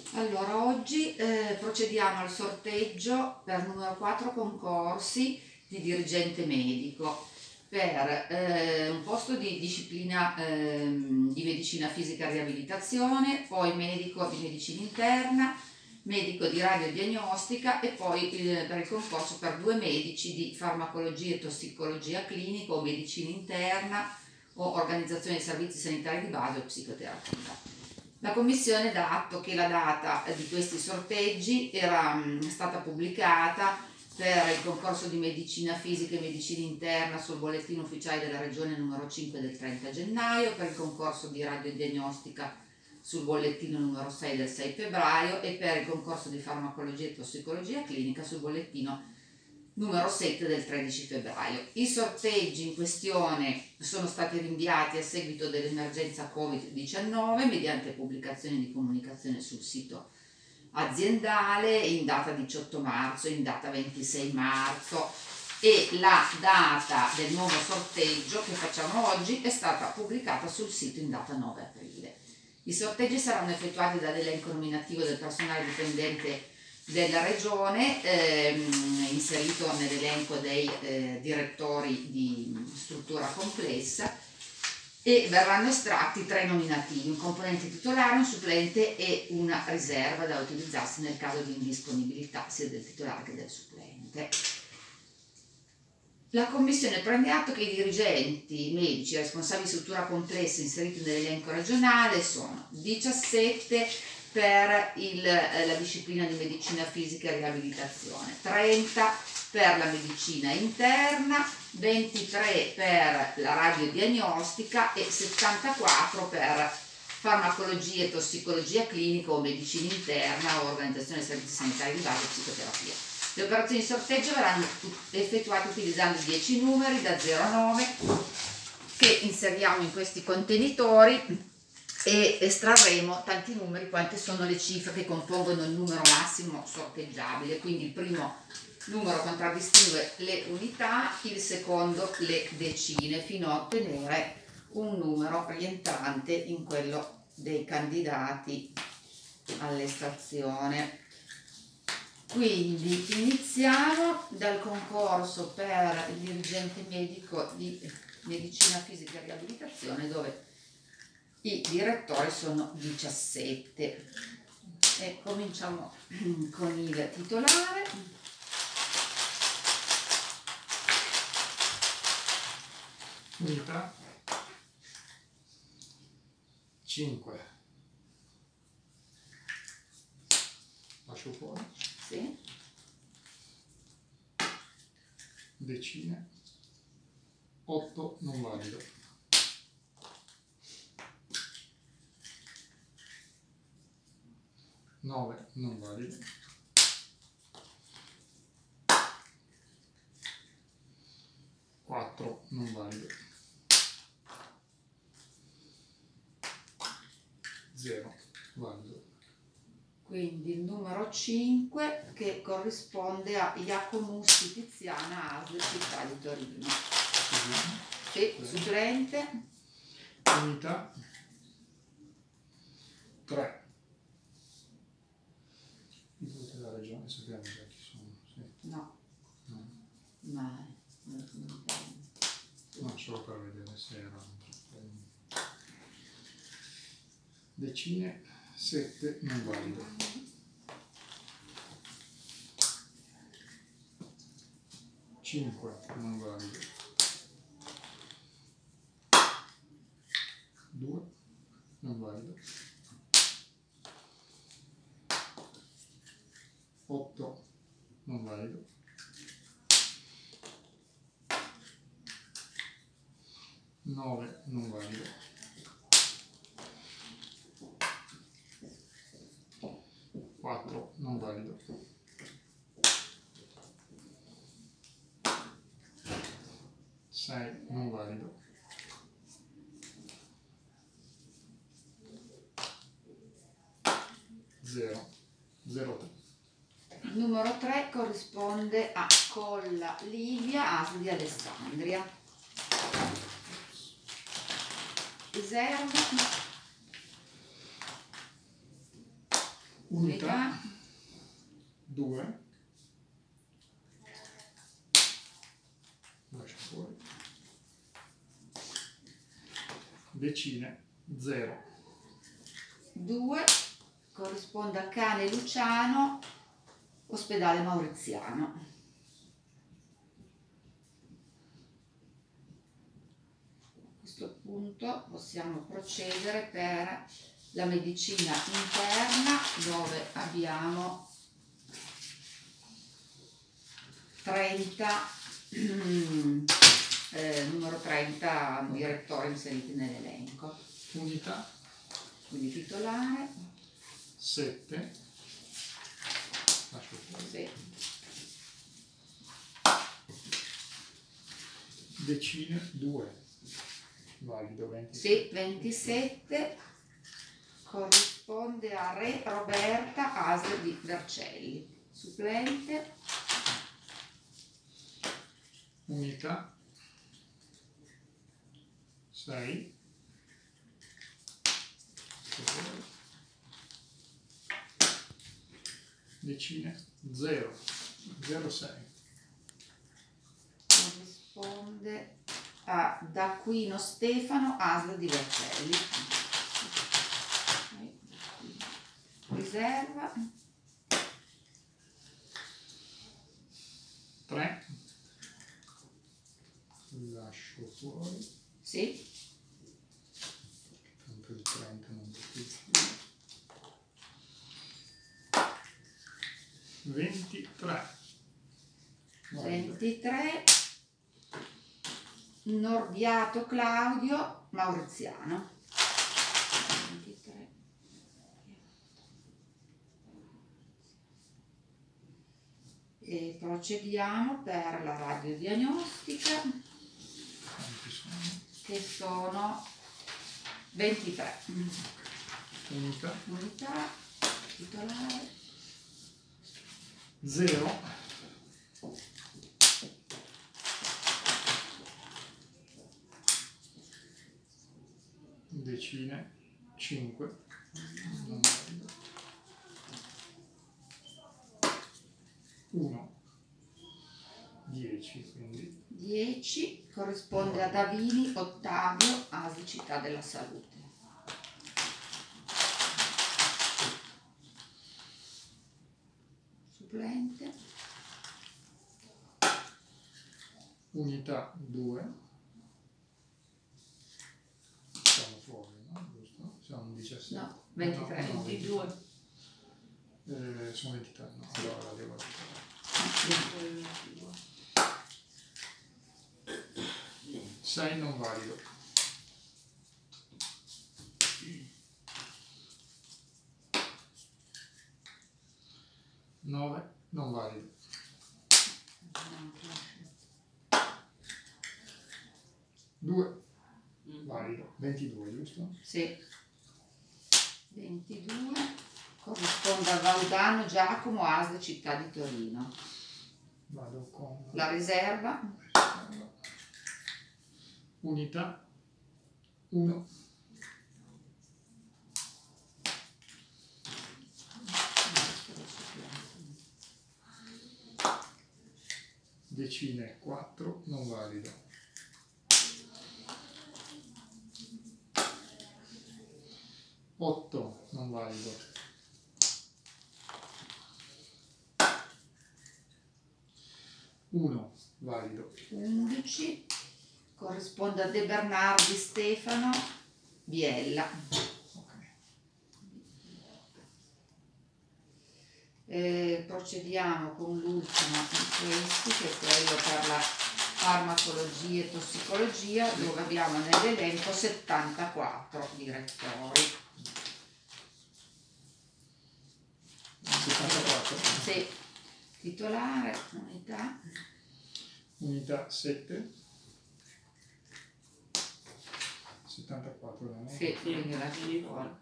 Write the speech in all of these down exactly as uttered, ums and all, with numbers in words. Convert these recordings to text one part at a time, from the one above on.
Allora, oggi eh, procediamo al sorteggio per numero quattro concorsi di dirigente medico per eh, un posto di disciplina ehm, di medicina fisica e riabilitazione, poi medico di medicina interna, medico di radiodiagnostica e poi eh, per il concorso per due medici di farmacologia e tossicologia clinica o medicina interna o organizzazione dei servizi sanitari di base o psicoterapia. La Commissione dà atto che la data di questi sorteggi era mh, stata pubblicata per il concorso di medicina fisica e medicina interna sul bollettino ufficiale della Regione numero cinque del trenta gennaio, per il concorso di radiodiagnostica sul bollettino numero sei del sei febbraio e per il concorso di farmacologia e tossicologia clinica sul bollettino numero sette del tredici febbraio. I sorteggi in questione sono stati rinviati a seguito dell'emergenza covid diciannove mediante pubblicazione di comunicazione sul sito aziendale in data diciotto marzo e in data ventisei marzo, e la data del nuovo sorteggio che facciamo oggi è stata pubblicata sul sito in data nove aprile. I sorteggi saranno effettuati dall'elenco nominativo del personale dipendente della Regione, ehm, inserito nell'elenco dei eh, direttori di struttura complessa, e verranno estratti tre nominativi: un componente titolare, un supplente e una riserva da utilizzarsi nel caso di indisponibilità sia del titolare che del supplente. La Commissione prende atto che i dirigenti medici responsabili di struttura complessa inseriti nell'elenco regionale sono diciassette per il, la disciplina di medicina fisica e riabilitazione, trenta per la medicina interna, ventitré per la radiodiagnostica e settantaquattro per farmacologia e tossicologia clinica o medicina interna o organizzazione dei servizi sanitari di base e psicoterapia. Le operazioni di sorteggio verranno effettuate utilizzando dieci numeri da zero a nove che inseriamo in questi contenitori e estrarremo tanti numeri quante sono le cifre che compongono il numero massimo sorteggiabile. Quindi il primo numero contraddistingue le unità, il secondo le decine, fino a ottenere un numero rientrante in quello dei candidati all'estrazione. Quindi iniziamo dal concorso per il dirigente medico di medicina fisica e riabilitazione, dove i direttori sono diciassette, e cominciamo con il titolare. Unità cinque. Lascio fuori. Sì. Decine otto non valido. nove non valido. quattro non valido. zero valido. Quindi il numero cinque, che corrisponde a Iacomussi Tiziana, A S L città di Torino. Sì, supplente. Unità tre. I voti della regione sappiamo già chi sono. Sì. No. No. Ma No, solo per vedere se erano. Decine sette non valido. cinque non valido. due non valido. otto non valido. nove non valido. quattro non valido. sei non valido. zero. zero tre. il numero tre corrisponde a Colla Livia, A S L di Alessandria. Riserva unità, due, lascia fuori, decine, zero, due, corrisponde a cane Luciano, ospedale Mauriziano. A questo punto possiamo procedere per la medicina interna, dove abbiamo trenta, eh, numero trenta direttori inseriti nell'elenco. unità, Quindi titolare, sette, lascio fuori, sì. decine, due, valido, ventisette. Sì, ventisette, corrisponde a Re Roberta A S L di Vercelli. Supplente, unità, sei, decine, zero, zero, sei, corrisponde a D'Aquino Stefano A S L di Vercelli. Riserva, tre, lascio fuori, sì, tanto il trenta non c'è più, ventitré, valido, ventitré, Nordiato Claudio Mauriziano. ventitré. E procediamo per la radiodiagnostica, quanti sono? che sono ventitré. Unità, Unità, titolare, zero, decine, cinque, non valido, uno, dieci, quindi dieci, corrisponde a Davini Ottavio A S L Città della Salute. Supplente, unità, due, siamo fuori, no? Giusto? Siamo diciassette. no, ventitré. No, no, ventidue. Eh, sono ventitré, no, allora la devo ritirare. sei non valido. nove non valido. due valido. ventidue, giusto? Sì. ventidue, corrisponde a Vaudano Giacomo A S L Città di Torino. Vado con La riserva, unità, uno, decine, quattro, non valido, otto, non valido, uno, valido, undici, corrisponde a De Bernardi Stefano Biella. ok. Eh, procediamo con l'ultimo di questi, che è quello per la farmacologia e tossicologia, dove abbiamo nell'elenco settantaquattro direttori. settantaquattro, Sì. Titolare, unità, unità, sette, settantaquattro, no? sì, quindi la fuori.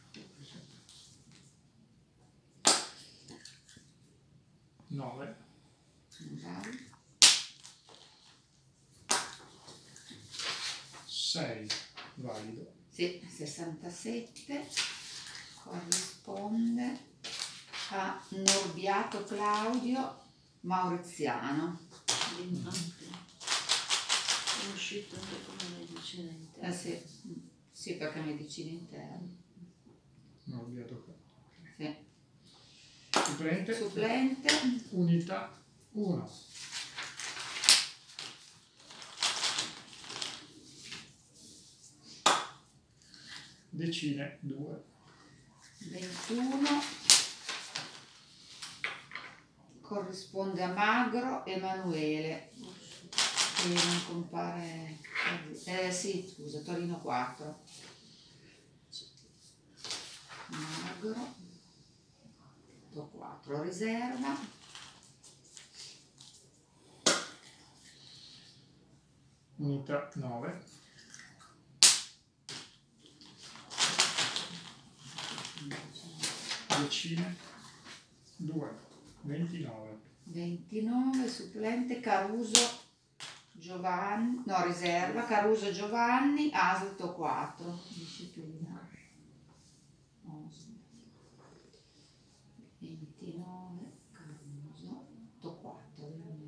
nove, sei, valido, Sì, sessantasette, corrisponde a Norbiato Claudio, Mauriziano. È uscito anche come medicina interna. Eh sì, sì, perché medicina interna. Norbiato qua. Sì. Supplente. Supplente. Unità uno. Decine due. ventuno. Corrisponde a Magro Emanuele. Che non compare. Eh sì, scusa, Torino quattro. Magro. quattro, riserva. Unità nove. Decine due. ventinove. ventinove, supplente Caruso Giovanni, no, riserva, Caruso Giovanni, Aslito quattro, disciplina. ventinove, Caruso, quattro.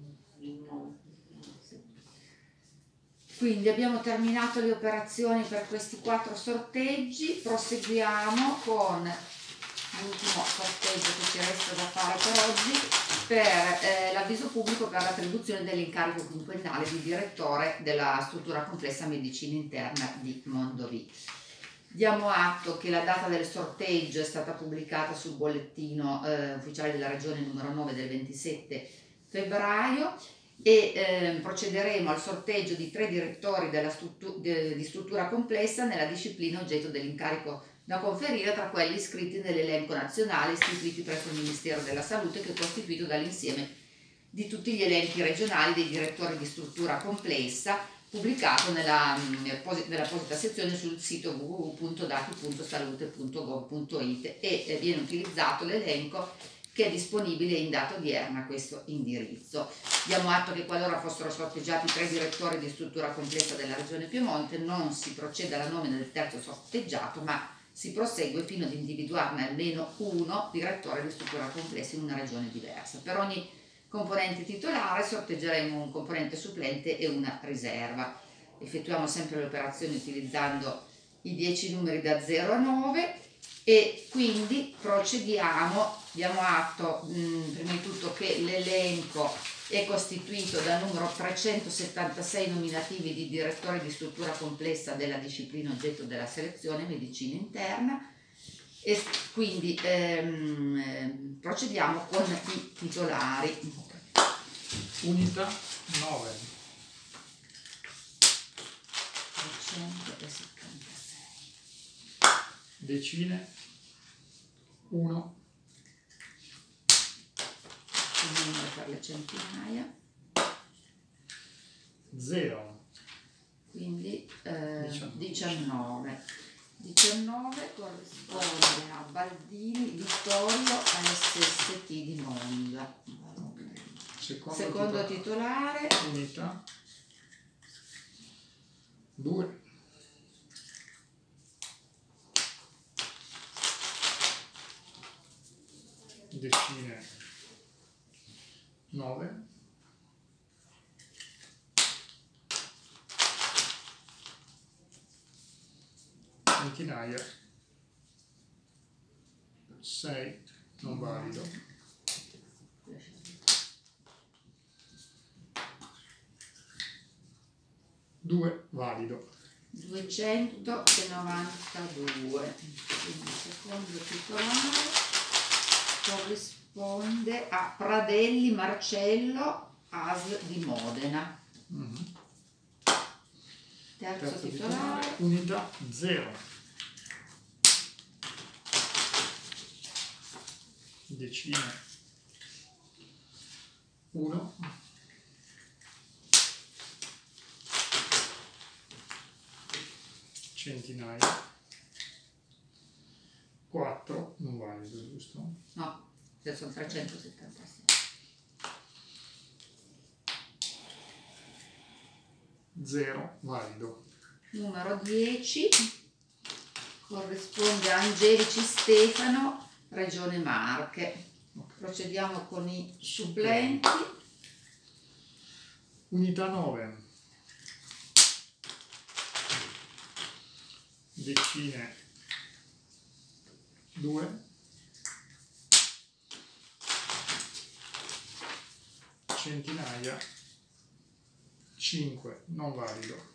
Quindi abbiamo terminato le operazioni per questi quattro sorteggi, proseguiamo con l'ultimo sorteggio che ci resta da fare per oggi, per eh, l'avviso pubblico per l'attribuzione dell'incarico quinquennale di direttore della struttura complessa medicina interna di Mondovì. Diamo atto che la data del sorteggio è stata pubblicata sul bollettino eh, ufficiale della Regione numero nove del ventisette febbraio e eh, procederemo al sorteggio di tre direttori della struttu- de- di struttura complessa nella disciplina oggetto dell'incarico da conferire tra quelli iscritti nell'elenco nazionale istituiti presso il Ministero della Salute, che è costituito dall'insieme di tutti gli elenchi regionali dei direttori di struttura complessa, pubblicato nella, nell'apposita sezione sul sito w w w punto dati punto salute punto gov punto i t e eh, viene utilizzato l'elenco che è disponibile in data odierna a questo indirizzo. Diamo atto che qualora fossero sorteggiati tre direttori di struttura complessa della Regione Piemonte non si procede alla nomina del terzo sorteggiato, ma si prosegue fino ad individuarne almeno uno direttore di struttura complessa in una regione diversa. Per ogni componente titolare sorteggeremo un componente supplente e una riserva. Effettuiamo sempre le operazioni utilizzando i dieci numeri da zero a nove e quindi procediamo. Diamo atto mh, prima di tutto che l'elenco è costituito dal numero trecentosettantasei nominativi di direttori di struttura complessa della disciplina oggetto della selezione medicina interna e quindi ehm, ehm, procediamo con i titolari. Unità nove. trecentosettantasei. Decine uno. Il numero per le centinaia. zero. Quindi eh, diciannove. diciannove. diciannove corrisponde a Baldini Vittorio S S T di Monza. Secondo, Secondo titolare. titolare. Unità due. Decine nove. Centinaia sei, non valido. due valido. duecentonovantadue. Quindi secondo titolare corrisponde a Pradelli Marcello A S L di Modena. Mm-hmm. Terzo, Terzo titolare. titolare. Unità zero. Decine uno. Centinaia quattro, non valido, giusto? No, sono trecentosettantasei. zero valido. Numero dieci corrisponde a Angelici Stefano, Regione Marche. Procediamo con i supplenti. Unità nove. Decine due. Centinaia cinque, non valido.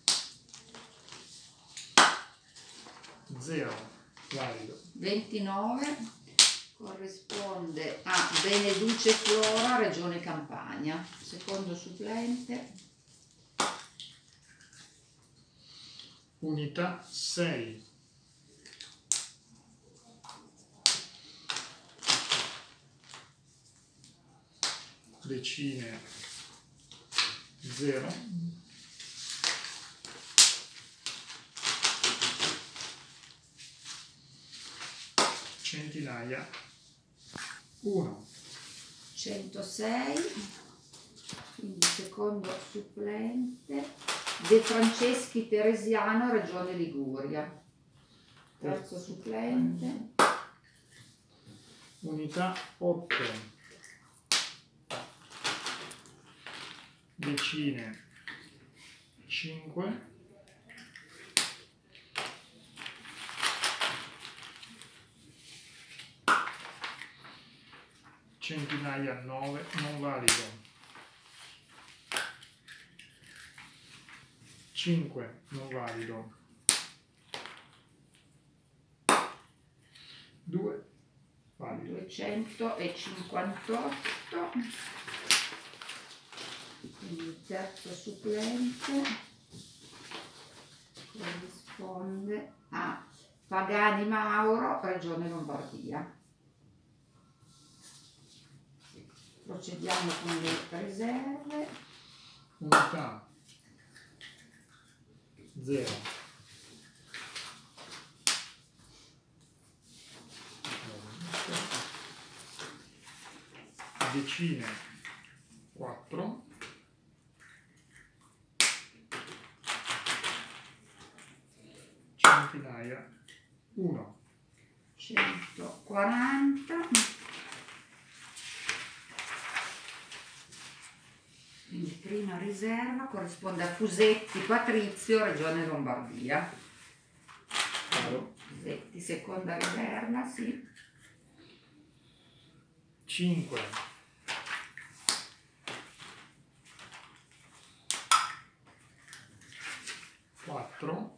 zero, valido. ventinove corrisponde a Beneduce Flora, Regione Campania. Secondo supplente. Unità sei. Decine zero. Centinaia uno. centosei, quindi secondo supplente. De Franceschi Teresiano, Regione Liguria. Terzo supplente. Unità otto. Decine cinque. Centinaia nove, non valido. cinque, non valido. due, valido. duecentocinquantotto, quindi il terzo supplente corrisponde a Pagani Mauro, Regione Lombardia. Procediamo con le riserve. Unità zero. Decine quattro. Centinaia uno. centoquaranta. Quindi prima riserva corrisponde a Fusetti Patrizio, Regione Lombardia. Vado. Fusetti, seconda riserva, sì. cinque. quattro.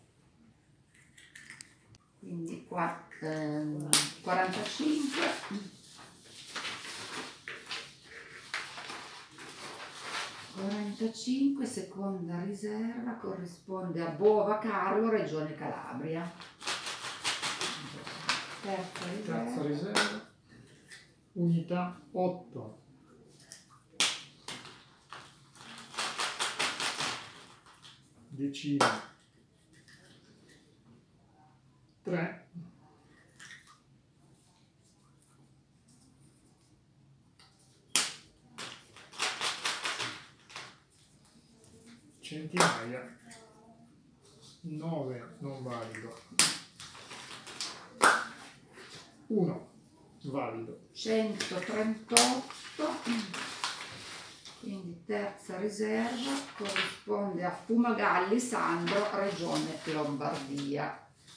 Quindi qua, ehm, quarantacinque. quarantacinque, seconda riserva, corrisponde a Bova Carlo, Regione Calabria. Terza riserva. Terza riserva. Unità otto. Decine tre. Centinaia nove, non valido. uno, valido. centotrentotto, quindi terza riserva, corrisponde a Fumagalli Sandro, Regione Lombardia.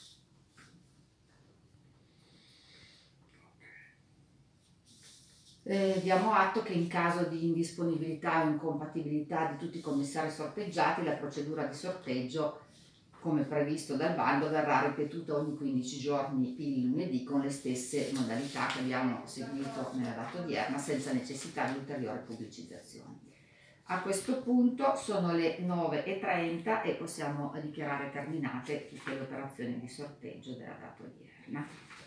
Eh, diamo atto che in caso di indisponibilità o incompatibilità di tutti i commissari sorteggiati, la procedura di sorteggio, come previsto dal bando, verrà ripetuta ogni quindici giorni il lunedì con le stesse modalità che abbiamo seguito nella data odierna, senza necessità di ulteriore pubblicizzazione. A questo punto sono le nove e trenta e possiamo dichiarare terminate tutte le operazioni di sorteggio della data odierna.